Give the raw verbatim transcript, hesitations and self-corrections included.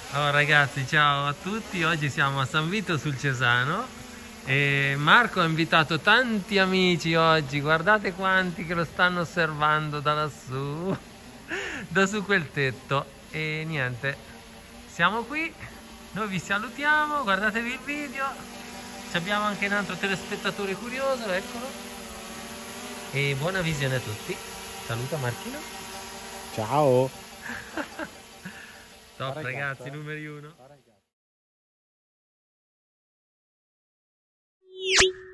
Oh ragazzi, ciao a tutti, oggi siamo a San Vito sul Cesano e Marco ha invitato tanti amici oggi, guardate quanti che lo stanno osservando da lassù, da su quel tetto. E niente, siamo qui, noi vi salutiamo, guardatevi il video, ci abbiamo anche un altro telespettatore curioso, eccolo, e buona visione a tutti. Saluta Marchino. Ciao. Top ragazzi, numeri uno. Ciao ragazzi.